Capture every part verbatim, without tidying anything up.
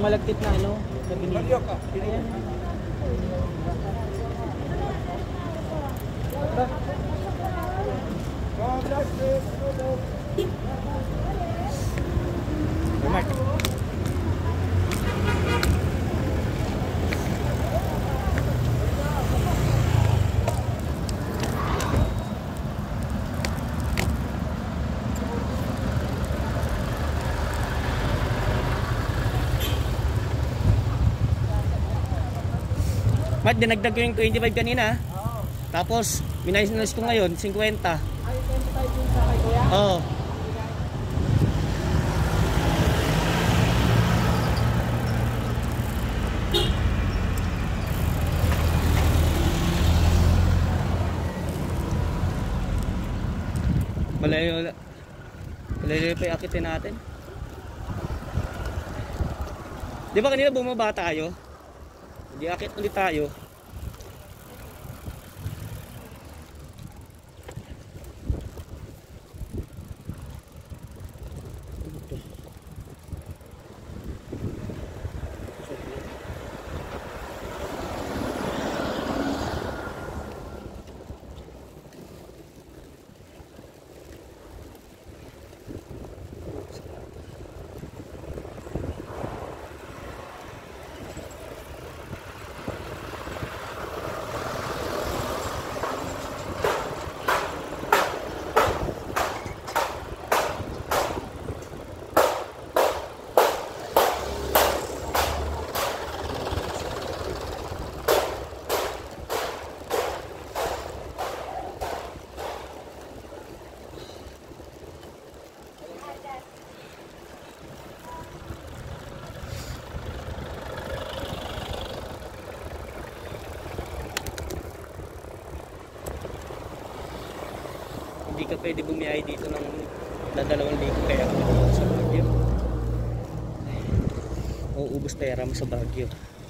malagkit na ano, na binili. Ayan. Mark. Mat, dinagdag ko yung twenty-five kanina. Oo. Tapos, minayos ko ngayon, fifty. Ay, twenty-five yung sa kay kuya? Oo. Malayo, malayo pa iakitin natin. Di ba kanina bumaba tayo? Hindi akit ulit tayo. Hindi ka pwede bumiyahe dito ng dadalawang ligo kaya sa Baguio. Uubos pera mo sa Baguio.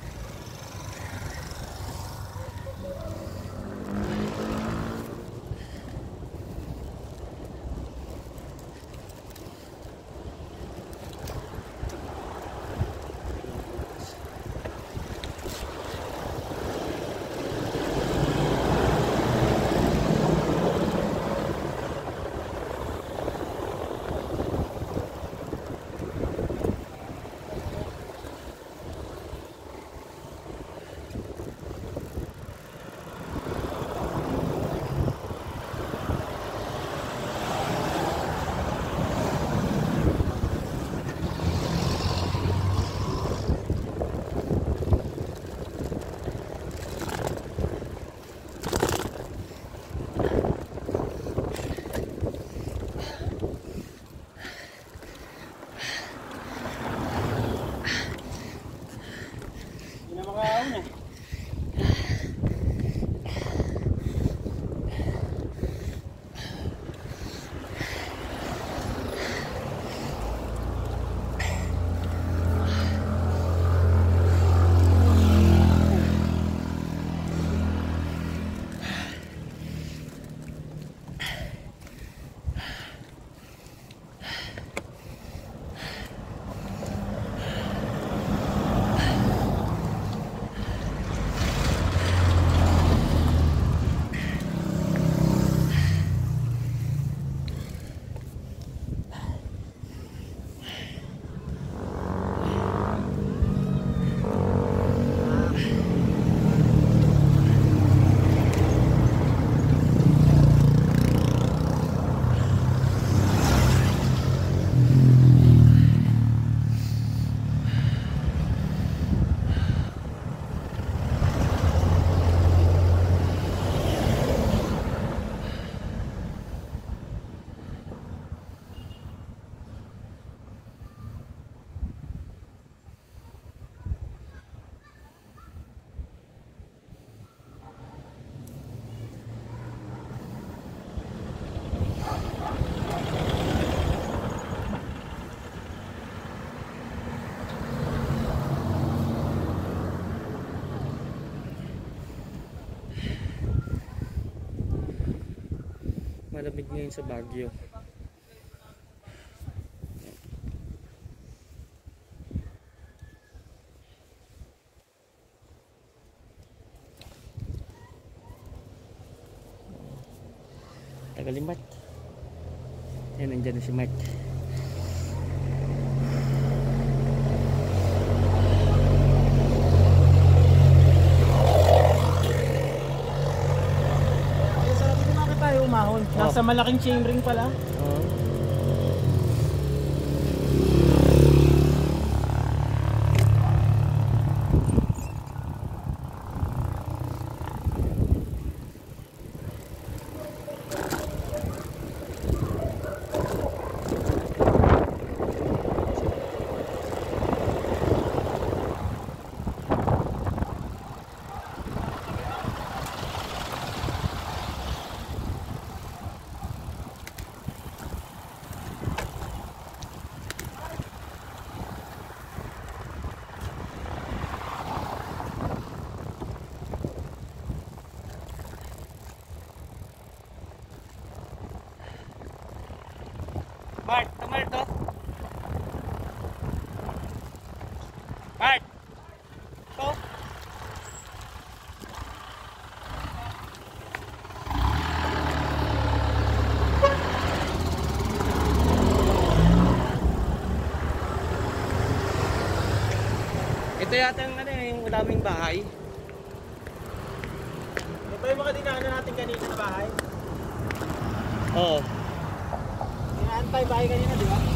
Malamig ngayon sa Baguio. Galing Mark. Yan, nandyan na si Mark. Ay, sabi ko bakit tayo umahon? Nasa malaking chainring pala. Oo. Mark, ito Mark to. Mark! Ito. Ito yata yung ano yung daming bahay. Ito yung mga dinaanan natin kanina na bahay. Oo. Inaantay bahay kanina, di ba?